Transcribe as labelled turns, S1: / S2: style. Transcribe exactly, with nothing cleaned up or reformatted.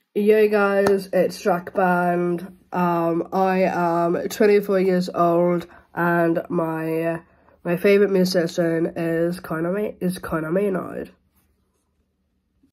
S1: Yo guys, it's Jack Band. Um, I am twenty-four years old, and my uh, my favorite musician is Conor Ma is Conor Maynard.